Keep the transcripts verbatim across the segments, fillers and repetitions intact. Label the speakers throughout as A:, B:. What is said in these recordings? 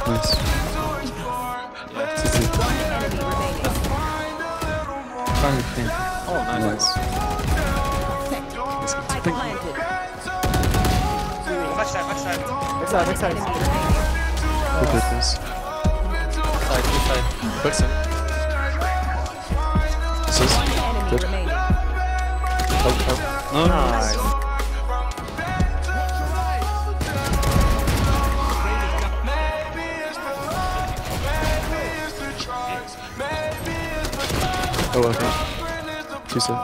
A: Nice.
B: Yeah.
A: C C. Fine thing.
B: Oh, nice.
A: Nice.
C: Spike planted.
D: Backside, backside.
E: Backside, backside.
A: Look at this.
B: Side, two side.
A: Backside. This is
C: Enemy
A: good.
C: remaining.
A: Help, help. No.
E: Nice.
A: Oh, okay. Two side.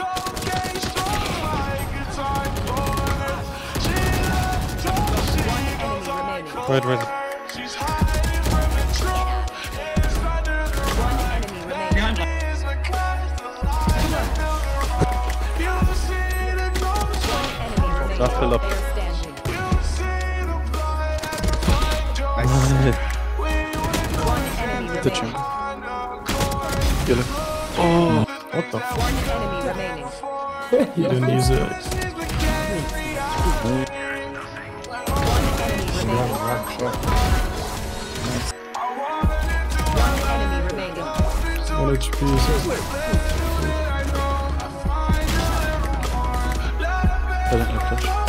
C: Enemy remaining.
A: Right, right.
C: One enemy remaining. Enemy remaining.
A: Raffle up.
C: Player standing. One enemy
A: The
C: remaining.
A: jungle. Yellow. Oh, what the f?
C: One enemy remaining.
A: You didn't use it.
C: One enemy remaining. One enemy remaining.
A: One H P is it? I don't have flash.